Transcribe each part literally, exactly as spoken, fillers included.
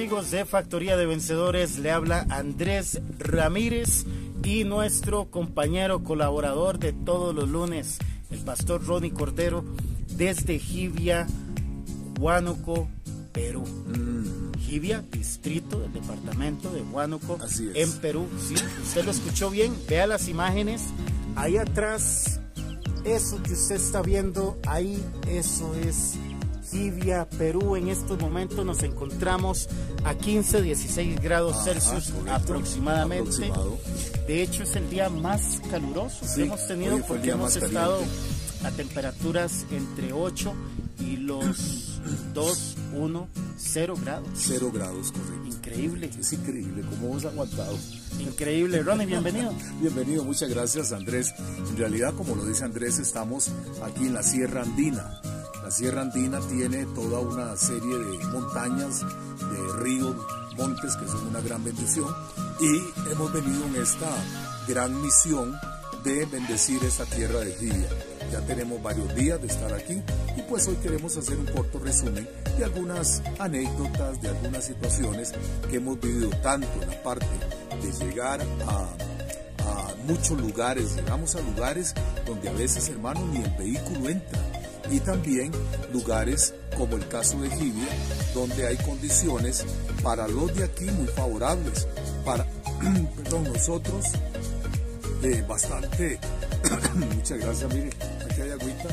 amigos de Factoría de Vencedores? Le habla Andrés Ramírez y nuestro compañero colaborador de todos los lunes, el pastor Ronnie Cordero, desde Jivia, Huánuco, Perú. Mm. Jivia, distrito del departamento de Huánuco, en Perú. Sí, usted lo escuchó bien, vea las imágenes. Ahí atrás, eso que usted está viendo, ahí, eso es Jivia, Perú. En estos momentos nos encontramos a quince, dieciséis grados Ajá, Celsius correcto, aproximadamente. Aproximado. De hecho, es el día más caluroso sí, que hemos tenido porque hemos estado a temperaturas entre ocho y los dos, uno, cero grados. cero grados, correcto. Increíble. Es increíble cómo hemos aguantado. Increíble. Ronnie, bienvenido. Bienvenido, muchas gracias, Andrés. En realidad, como lo dice Andrés, estamos aquí en la Sierra Andina. La Sierra Andina tiene toda una serie de montañas, de ríos, montes que son una gran bendición, y hemos venido en esta gran misión de bendecir esta tierra de Jivia. Ya tenemos varios días de estar aquí y pues hoy queremos hacer un corto resumen de algunas anécdotas, de algunas situaciones que hemos vivido tanto en la parte de llegar a, a muchos lugares. Llegamos a lugares donde a veces, hermano, ni el vehículo entra, y también lugares como el caso de Jivia, donde hay condiciones para los de aquí muy favorables, para perdón, nosotros eh, bastante muchas gracias. Mire, aquí hay agüita.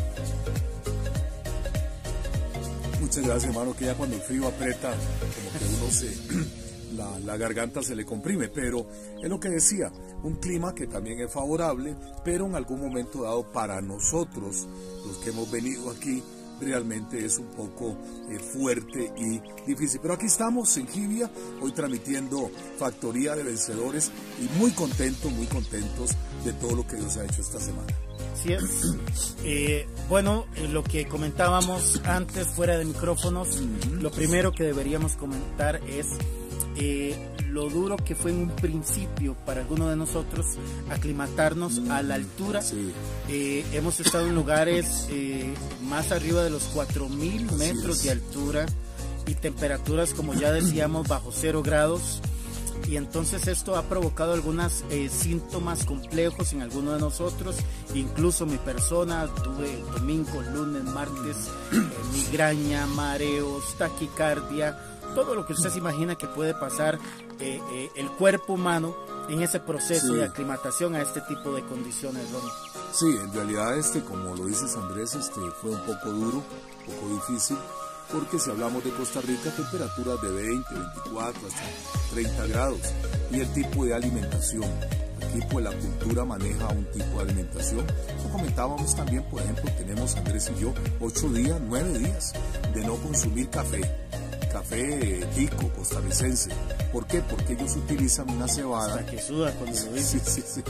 Muchas gracias, hermano, que ya cuando el frío aprieta, como que uno se la, la garganta se le comprime, pero es lo que decía, un clima que también es favorable, pero en algún momento dado para nosotros, los que hemos venido aquí, realmente es un poco eh, fuerte y difícil. Pero aquí estamos en Jivia, hoy transmitiendo Factoría de Vencedores, y muy contentos, muy contentos de todo lo que Dios ha hecho esta semana. Así es. Eh, bueno, eh, lo que comentábamos antes fuera de micrófonos, uh-huh. Lo primero que deberíamos comentar es eh, lo duro que fue en un principio para algunos de nosotros aclimatarnos uh-huh. a la altura. Sí. Eh, hemos estado en lugares eh, más arriba de los cuatro mil metros de altura y temperaturas, como ya decíamos, bajo cero grados. Y entonces esto ha provocado algunos eh, síntomas complejos en algunos de nosotros, incluso mi persona. Tuve domingo, lunes, martes, eh, migraña, mareos, taquicardia, todo lo que usted se imagina que puede pasar eh, eh, el cuerpo humano en ese proceso sí. de aclimatación a este tipo de condiciones, Ronnie. Sí, en realidad, este, como lo dices, Andrés, este, fue un poco duro, un poco difícil, porque si hablamos de Costa Rica, temperaturas de veinte, veinticuatro, hasta treinta grados, y el tipo de alimentación. Aquí pues la cultura maneja un tipo de alimentación. Como comentábamos también, por ejemplo, tenemos Andrés y yo ocho días, nueve días de no consumir café. Café tico, costarricense. ¿Por qué? Porque ellos utilizan una cebada. Hasta que suda cuando lo dicen. Sí, sí, sí.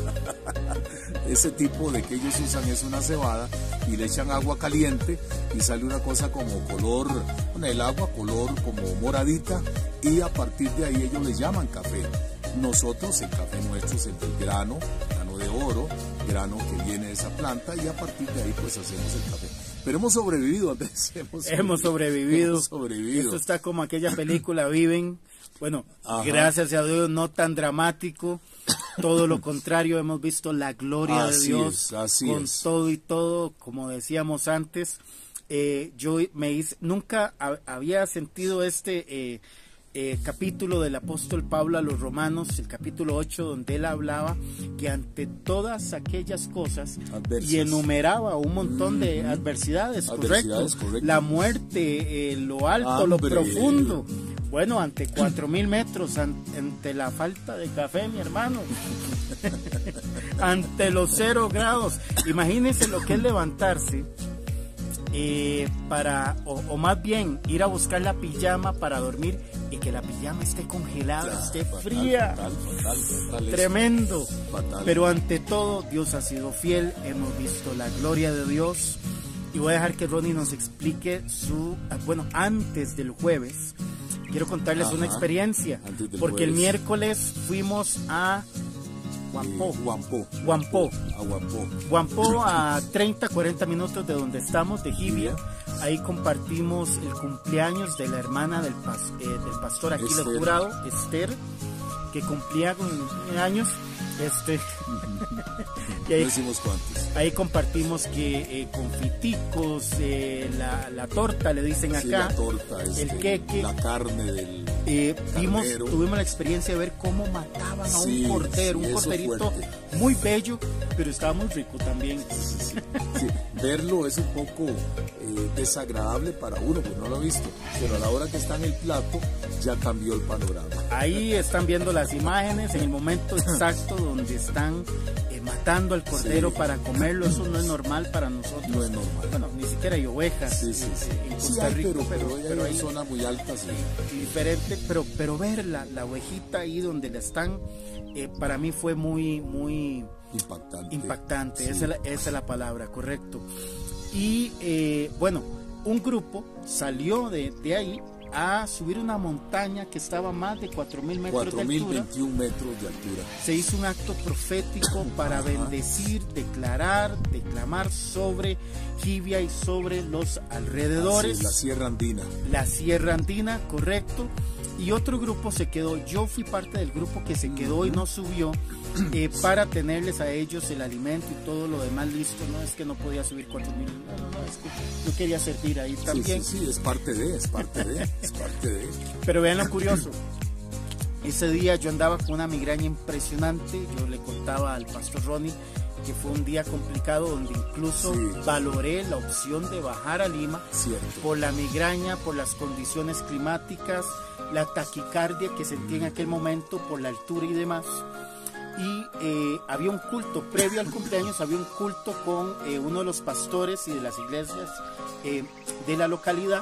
Ese tipo de que ellos usan es una cebada y le echan agua caliente y sale una cosa como color, bueno, el agua color como moradita, y a partir de ahí ellos le llaman café. Nosotros, el café nuestro es el del grano, grano de oro, grano que viene de esa planta, y a partir de ahí pues hacemos el café. Pero hemos sobrevivido, Andrés. Hemos sobrevivido. Hemos sobrevivido. Hemos sobrevivido. Esto está como aquella película Viven. Bueno, Ajá. gracias a Dios, no tan dramático. Todo lo contrario, hemos visto la gloria así de Dios es, así con es. todo y todo, como decíamos antes. Eh, yo me hice, nunca a, había sentido este eh, eh, capítulo del apóstol Pablo a los Romanos, el capítulo ocho, donde él hablaba que ante todas aquellas cosas, Adversas. y enumeraba un montón mm-hmm. de adversidades, adversidades correcto, correcto. La muerte, eh, lo alto, Hambre. lo profundo. Bueno, ante cuatro mil metros, ante la falta de café, mi hermano, ante los cero grados, imagínense lo que es levantarse eh, para, o, o más bien ir a buscar la pijama para dormir y que la pijama esté congelada, claro, esté fatal, fría, fatal, fatal, fatal, tremendo, fatal. Pero ante todo Dios ha sido fiel, hemos visto la gloria de Dios, y voy a dejar que Ronnie nos explique su, bueno, antes del jueves. Quiero contarles Ajá. una experiencia, porque jueves. el miércoles fuimos a Huampó. Eh, Huampó. Huampó. A Huampó. Huampó a treinta, cuarenta minutos de donde estamos, de Jivia. ahí compartimos el cumpleaños de la hermana del, pas, eh, del pastor Aquiles Esther. Jurado, Esther, que cumplía con años. Este, y ahí, No decimos cuántos. ahí compartimos que eh, confiticos, eh, la, la torta le dicen acá, Sí, la torta, este, el queque, la carne del eh, vimos, carnero. tuvimos la experiencia de ver cómo mataban a Sí, un cordero, sí, un eso corderito fuerte. muy bello, pero estaba muy rico también. Sí, sí. Sí, verlo es un poco eh, desagradable para uno, pues no lo ha visto, pero a la hora que está en el plato ya cambió el panorama. Ahí están viendo las imágenes en el momento exacto donde están eh, matando al cordero Sí. para comerlo. Eso no es normal para nosotros. No es normal. Bueno, ni siquiera hay ovejas Sí, sí, eh, sí. en Sí Costa hay, Rica, pero, pero, pero hay ahí zonas muy altas. sí, y- diferente, pero, pero ver la, la ovejita ahí donde la están, eh, para mí fue muy, muy Impactante. impactante. Sí. Esa, es la, esa es la palabra, correcto. Y eh, bueno, un grupo salió de, de ahí a subir una montaña que estaba a más de cuatro mil metros de cuatro mil altura. veintiún metros de altura. Se hizo un acto profético para Ajá. bendecir, declarar, declamar sobre Jibia y sobre los alrededores. Así es, la Sierra Andina. La Sierra Andina, correcto. Y otro grupo se quedó, yo fui parte del grupo que se quedó y no subió, eh, para tenerles a ellos el alimento y todo lo demás listo. No es que no podía subir cuatro mil, no, no, no, es que yo quería servir ahí también. Sí, sí, sí, es parte de, es parte de, es parte de. Pero vean lo curioso, ese día yo andaba con una migraña impresionante. Yo le contaba al pastor Ronnie que fue un día complicado donde incluso Sí. valoré la opción de bajar a Lima Cierto. por la migraña, por las condiciones climáticas, la taquicardia que sentí en aquel momento por la altura y demás. Y eh, había un culto, previo al cumpleaños, había un culto con eh, uno de los pastores y de las iglesias eh, de la localidad,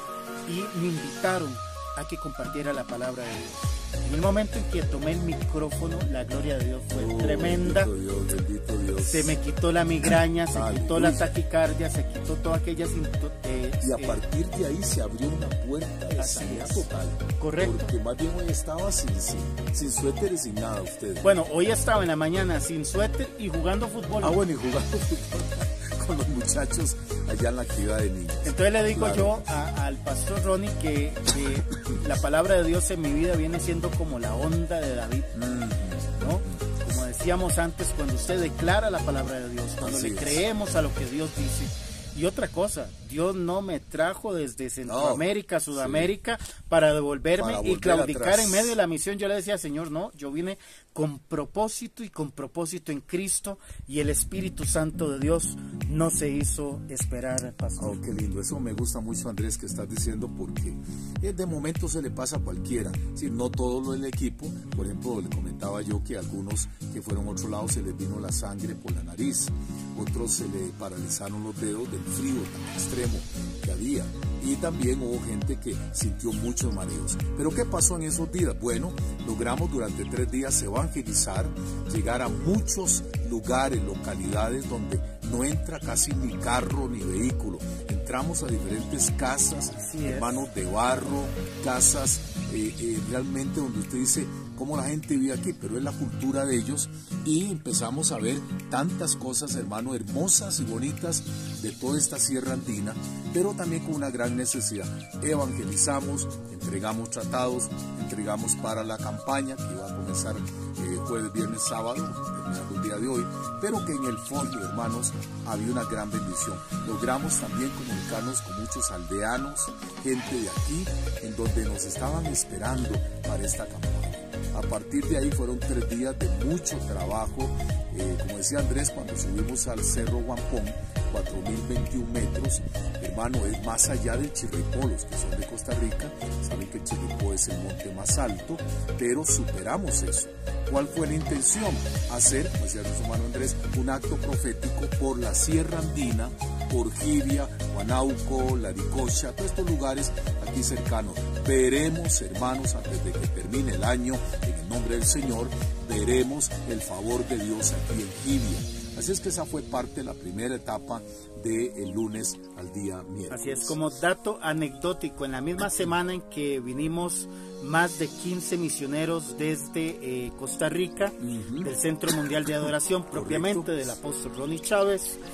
y me invitaron a que compartiera la palabra de Dios. En el momento en que tomé el micrófono, la gloria de Dios fue Oh, tremenda. Bendito Dios, bendito Dios. Se me quitó la migraña, se Aleluya. quitó la taquicardia, se quitó todas aquellas... Eh, Y a eh, partir de ahí se abrió una puerta de Así sanidad es. total. Correcto. Porque más bien hoy estaba sin, sin, sin suéter y sin nada usted. Bueno, hoy estaba en la mañana sin suéter y jugando fútbol. Ah, bueno, y jugando fútbol con los muchachos allá en la actividad de niños. Entonces le digo Claro. yo a- al pastor Ronnie que, que la palabra de Dios en mi vida viene siendo como la onda de David, Mm. ¿no? Como decíamos antes, cuando usted declara la palabra de Dios, cuando Así le es. creemos a lo que Dios dice. Y otra cosa, Dios no me trajo desde Centroamérica, sí. Sudamérica, para devolverme Para y volver claudicar atrás. en medio de la misión. Yo le decía, Señor, no, yo vine con propósito y con propósito en Cristo, y el Espíritu Santo de Dios no se hizo esperar, pastor. Oh, qué lindo, eso me gusta mucho, Andrés, que estás diciendo, porque eh, de momento se le pasa a cualquiera. Si no todo lo del equipo, por ejemplo, le comentaba yo que a algunos que fueron a otro lado se les vino la sangre por la nariz, otros se le paralizaron los dedos del frío tan extremo que había, y también hubo gente que sintió muchos mareos. Pero ¿qué pasó en esos días? Bueno, logramos durante tres días evangelizar, llegar a muchos lugares, localidades donde no entra casi ni carro ni vehículo. Entramos a diferentes casas, Así es. hermanos, de barro, casas eh, eh, realmente donde usted dice cómo la gente vive aquí, pero es la cultura de ellos, y empezamos a ver tantas cosas, hermano, hermosas y bonitas de toda esta Sierra Andina, pero también con una gran necesidad. Evangelizamos, entregamos tratados, entregamos para la campaña que iba a comenzar eh, jueves, viernes, sábado, terminando el día de hoy, pero que en el fondo, hermanos, había una gran bendición. Logramos también comunicarnos con muchos aldeanos, gente de aquí, en donde nos estaban esperando para esta campaña. A partir de ahí fueron tres días de mucho trabajo. Eh, como decía Andrés, cuando subimos al Cerro Guampón, cuatro mil veintiún metros, hermano, es más allá del Chirripó. Los que son de Costa Rica saben que el Chirripó es el monte más alto, pero superamos eso. ¿Cuál fue la intención? Hacer, como decía nuestro hermano Andrés, un acto profético por la Sierra Andina, por Jibia, Huanauco, Laricocha, todos estos lugares aquí cercanos. Veremos, hermanos, antes de que termine el año, en el nombre del Señor, veremos el favor de Dios aquí en Jibia. Así es que esa fue parte de la primera etapa del lunes al día miércoles. Así es, como dato anecdótico, en la misma semana en que vinimos más de quince misioneros desde eh, Costa Rica, Uh-huh. del Centro Mundial de Adoración, propiamente del apóstol Ronnie Chávez,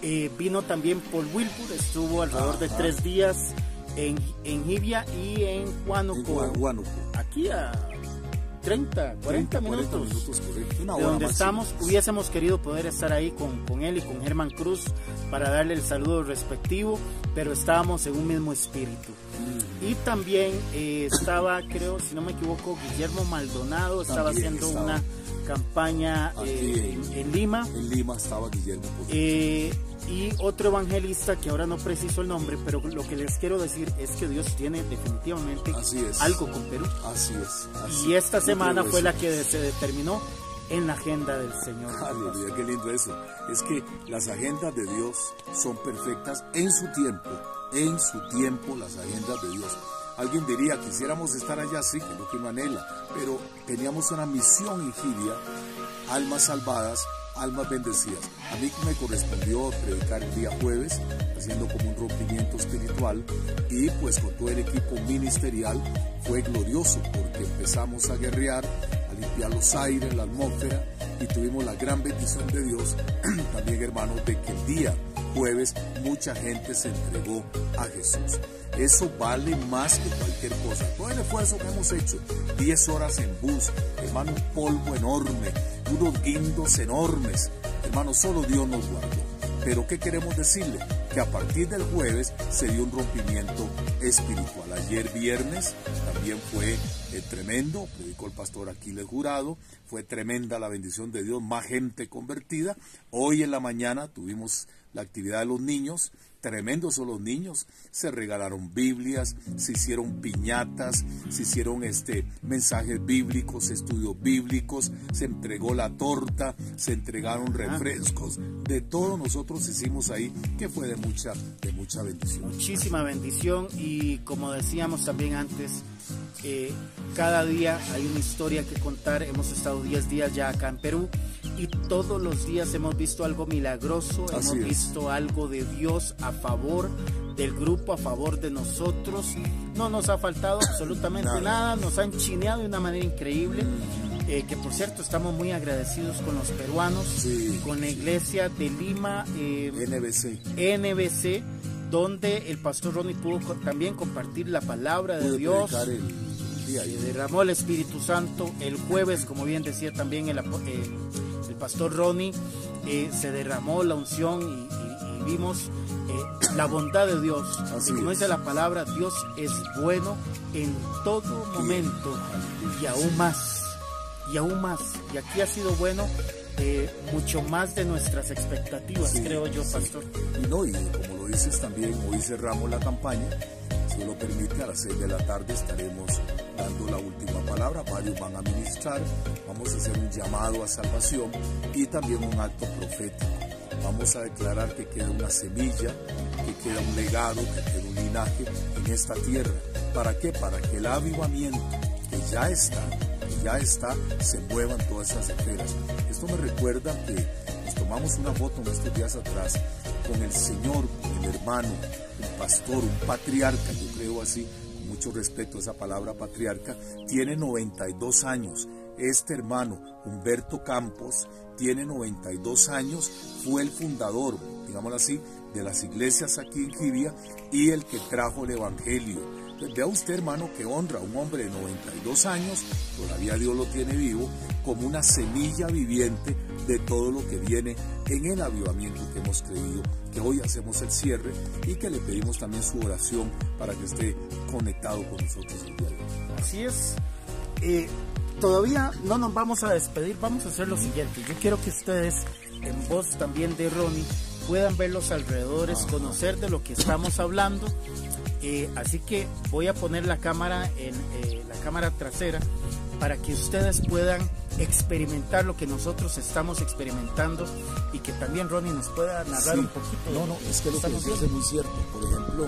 Eh, vino también Paul Wilbur, estuvo alrededor Ajá. de tres días en, en Jibia y en Huánuco. En Huánuco. Aquí a treinta, cuarenta minutos, cuarenta minutos Una de donde máxima. estamos. Hubiésemos querido poder estar ahí con, con él y con Germán Cruz para darle el saludo respectivo, pero estábamos en un mismo espíritu. Mm. Y también eh, estaba, creo, si no me equivoco, Guillermo Maldonado, estaba también haciendo estaba. una campaña eh, en, en Lima. En Lima estaba Guillermo. Eh, y otro evangelista que ahora no preciso el nombre, pero lo que les quiero decir es que Dios tiene definitivamente algo con Perú. Así es. Así y esta semana fue la que se determinó en la agenda del Señor. Aleluya, qué lindo eso. Es que las agendas de Dios son perfectas en su tiempo. En su tiempo las agendas de Dios. Alguien diría, quisiéramos estar allá, sí, que es lo que uno anhela, pero teníamos una misión en Jibia, almas salvadas, almas bendecidas. A mí me correspondió predicar el día jueves, haciendo como un rompimiento espiritual, y pues con todo el equipo ministerial fue glorioso, porque empezamos a guerrear, a limpiar los aires, la atmósfera, y tuvimos la gran bendición de Dios, también hermanos, de que el día jueves mucha gente se entregó a Jesús. Eso vale más que cualquier cosa. Todo el esfuerzo que hemos hecho, diez horas en bus, hermano, un polvo enorme, unos guindos enormes, hermano, solo Dios nos guardó. Pero ¿qué queremos decirle? Que a partir del jueves se dio un rompimiento espiritual. Ayer viernes también fue eh, tremendo, predicó el pastor Aquiles Jurado, fue tremenda la bendición de Dios, más gente convertida. Hoy en la mañana tuvimos la actividad de los niños, tremendos son los niños, se regalaron Biblias, se hicieron piñatas, se hicieron este, mensajes bíblicos, estudios bíblicos, se entregó la torta, se entregaron refrescos, de todo nosotros hicimos ahí, que fue de mucha, de mucha bendición. Muchísima bendición, y como decíamos también antes, eh, cada día hay una historia que contar. Hemos estado diez días ya acá en Perú, y todos los días hemos visto algo milagroso, Así hemos es. visto algo de Dios a favor del grupo, a favor de nosotros. No nos ha faltado absolutamente nada, nada. Nos han chineado de una manera increíble, eh, que por cierto estamos muy agradecidos con los peruanos, sí, con la iglesia de Lima, eh, N B C. N B C, donde el pastor Ronnie pudo también compartir la palabra de Pude Dios. El... Se derramó el Espíritu Santo el jueves, como bien decía también el, eh, el pastor Ronnie, eh, se derramó la unción y, y, y vimos eh, la bondad de Dios. Así como es. Dice la palabra, Dios es bueno en todo momento, y aún más, y aún más. Y aquí ha sido bueno eh, mucho más de nuestras expectativas, sí, creo yo, sí. pastor. Y no, y como lo dices también, hoy cerramos la campaña. Si Dios lo permite, a las seis de la tarde estaremos dando la última palabra. Varios van a ministrar, vamos a hacer un llamado a salvación y también un acto profético. Vamos a declarar que queda una semilla, que queda un legado, que queda un linaje en esta tierra. ¿Para qué? Para que el avivamiento que ya está, que ya está, se muevan todas esas esferas. Esto me recuerda que nos tomamos una foto en estos días atrás con el Señor, con el hermano, un pastor, un patriarca, yo creo así, con mucho respeto a esa palabra patriarca, tiene noventa y dos años. Este hermano, Humberto Campos, tiene noventa y dos años, fue el fundador, digámoslo así, de las iglesias aquí en Jibia y el que trajo el evangelio. Vea usted, hermano, que honra a un hombre de noventa y dos años, todavía Dios lo tiene vivo, como una semilla viviente de todo lo que viene en el avivamiento que hemos creído, que hoy hacemos el cierre y que le pedimos también su oración para que esté conectado con nosotros el día de hoy. Así es. Eh, todavía no nos vamos a despedir, vamos a hacer lo siguiente. Yo quiero que ustedes, en voz también de Ronnie, puedan ver los alrededores, Ajá. conocer de lo que estamos hablando. Eh, así que voy a poner la cámara en eh, la cámara trasera para que ustedes puedan experimentar lo que nosotros estamos experimentando y que también Ronnie nos pueda narrar sí. un poquito. No, no, es que lo que dices es muy cierto. Por ejemplo,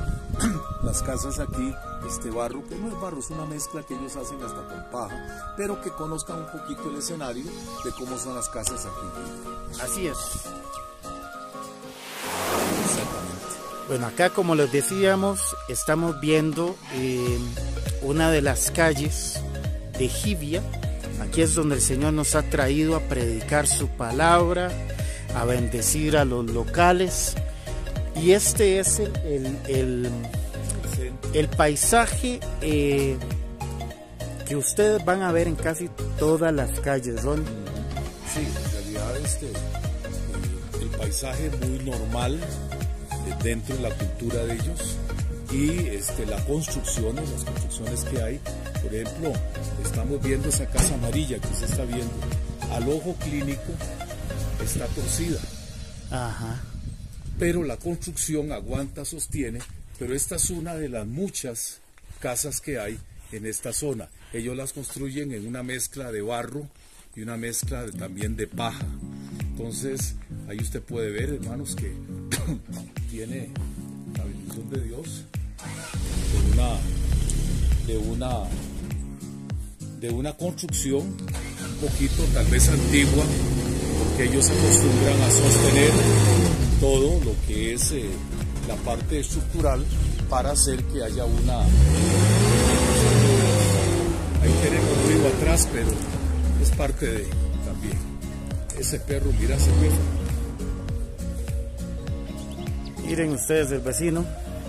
las casas aquí, este barro, que no es barro, es una mezcla que ellos hacen hasta con paja, pero que conozcan un poquito el escenario de cómo son las casas aquí. Así es. Bueno, acá como les decíamos, estamos viendo eh, una de las calles de Jibia. Aquí es donde el Señor nos ha traído a predicar su palabra, a bendecir a los locales. Y este es el, el, el, el paisaje eh, que ustedes van a ver en casi todas las calles, Ron. Sí, en realidad este, el, el paisaje es muy normal eh, dentro de la cultura de ellos, y este, las construcciones, las construcciones que hay. Por ejemplo, estamos viendo esa casa amarilla que usted está viendo. Al ojo clínico está torcida. Ajá. Pero la construcción aguanta, sostiene, pero esta es una de las muchas casas que hay en esta zona. Ellos las construyen en una mezcla de barro y una mezcla de, también de paja. Entonces, ahí usted puede ver, hermanos, que tiene la bendición de Dios de una, de una, de una construcción un poquito tal vez antigua, porque ellos se acostumbran a sostener todo lo que es eh, la parte estructural para hacer que haya una... Ahí tenemos ruido atrás, pero es parte de también. Ese perro, mira ese perro. Miren ustedes el vecino.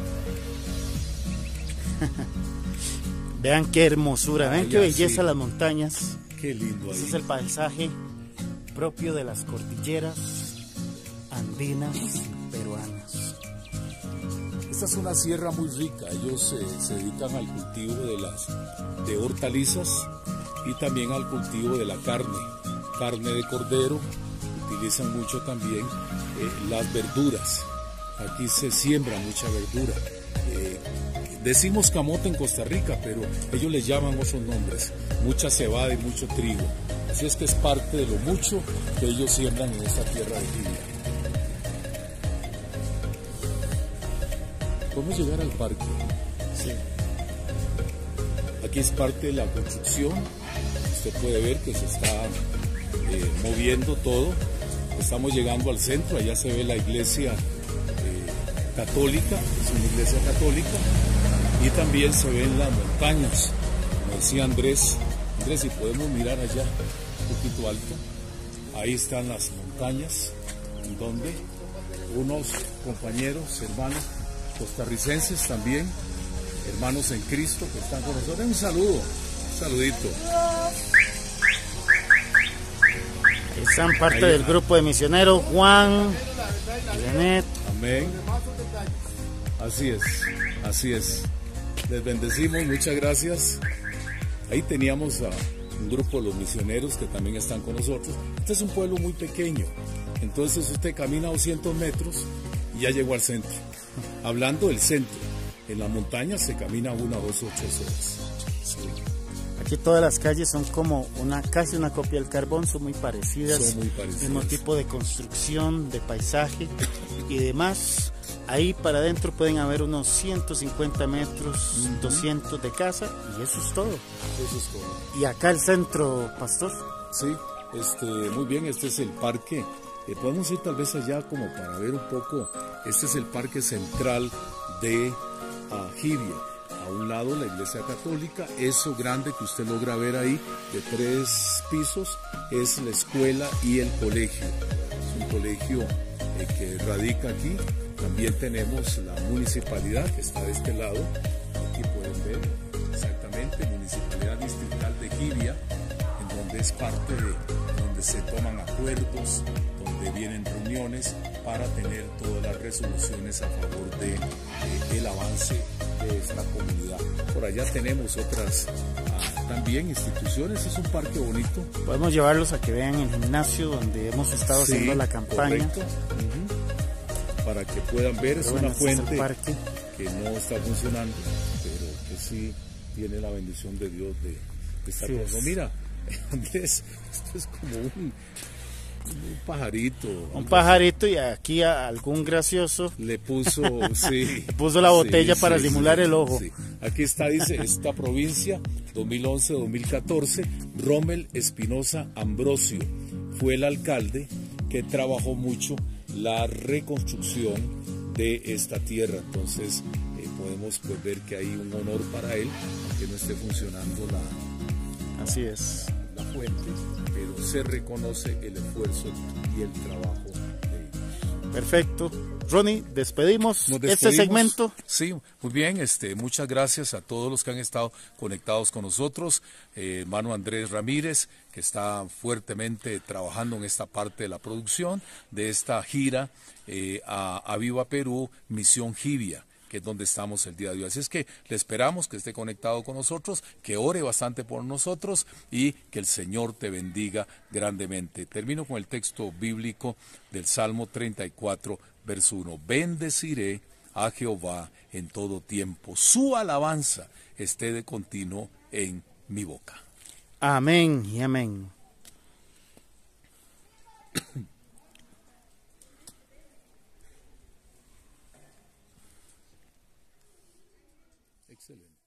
Vean qué hermosura, vean qué belleza las montañas. Qué lindo. Ese es el paisaje propio de las cordilleras andinas peruanas. Esta es una sierra muy rica. Ellos eh, se dedican al cultivo de las de hortalizas y también al cultivo de la carne, carne de cordero. Utilizan mucho también eh, las verduras. Aquí se siembra mucha verdura. Eh, decimos camote en Costa Rica, pero ellos le llaman otros nombres. Mucha cebada y mucho trigo. Así es que es parte de lo mucho que ellos siembran en esta tierra de Libia. Podemos llegar al parque. Sí. Aquí es parte de la construcción. Usted puede ver que se está eh, moviendo todo. Estamos llegando al centro. Allá se ve la iglesia eh, católica. Es una iglesia católica. Y también se ven las montañas. Como decía Andrés. Andrés, si podemos mirar allá un poquito alto. Ahí están las montañas. En donde unos compañeros, hermanos costarricenses también, hermanos en Cristo que están con nosotros. Un saludo, un saludito. Están parte Ahí, del grupo de misioneros Juan, Janet. Amén. Así es, así es. Les bendecimos, muchas gracias. Ahí teníamos a un grupo de los misioneros que también están con nosotros. Este es un pueblo muy pequeño, entonces usted camina doscientos metros y ya llegó al centro. Hablando del centro, en la montaña se camina una, dos o tres horas. Sí. Aquí todas las calles son como una casi una copia del Carbón, son muy parecidas. Son muy parecidas. Mismo tipo de construcción, de paisaje y demás. Ahí para adentro pueden haber unos ciento cincuenta metros, uh-huh. doscientos de casa, y eso es todo. Eso es todo. Y acá el centro, pastor. Sí, este, muy bien, este es el parque. Eh, podemos ir tal vez allá como para ver un poco. Este es el parque central de uh, Jibia. A un lado la iglesia católica. Eso grande que usted logra ver ahí, de tres pisos, es la escuela y el colegio. Es un colegio eh, que radica aquí. También tenemos la municipalidad que está de este lado. Aquí pueden ver exactamente, Municipalidad Distrital de Jibia, en donde es parte de donde se toman acuerdos, donde vienen reuniones para tener todas las resoluciones a favor de, de el avance de esta comunidad. Por allá tenemos otras ah, también instituciones. Es un parque bonito. Podemos llevarlos a que vean el gimnasio donde hemos estado sí, haciendo la campaña. Uh-huh. Para que puedan ver, pero es bueno, una fuente es que no está funcionando, pero que sí tiene la bendición de Dios de, de estar sí, con nosotros. Mira, Andrés, esto es como un Un pajarito. Un pajarito y aquí a algún gracioso le puso, sí, le puso la botella sí, para sí, simular sí, el ojo. Sí. Aquí está, dice, esta provincia, dos mil once a dos mil catorce, Rommel Espinosa Ambrosio fue el alcalde que trabajó mucho la reconstrucción de esta tierra. Entonces eh, podemos pues, ver que hay un honor para él, aunque no esté funcionando la, Así es. la fuente, pero se reconoce el esfuerzo y el trabajo de ellos. Perfecto. Ronnie, despedimos, Nos este despedimos. segmento. Sí, muy bien, este, muchas gracias a todos los que han estado conectados con nosotros. Eh, hermano Andrés Ramírez, que está fuertemente trabajando en esta parte de la producción de esta gira eh, a, a Viva Perú, Misión Jibia, que es donde estamos el día de hoy. Así es que le esperamos que esté conectado con nosotros, que ore bastante por nosotros y que el Señor te bendiga grandemente. Termino con el texto bíblico del Salmo treinta y cuatro, verso uno. Bendeciré a Jehová en todo tiempo. Su alabanza esté de continuo en mi boca. Amén y amén. Excelente.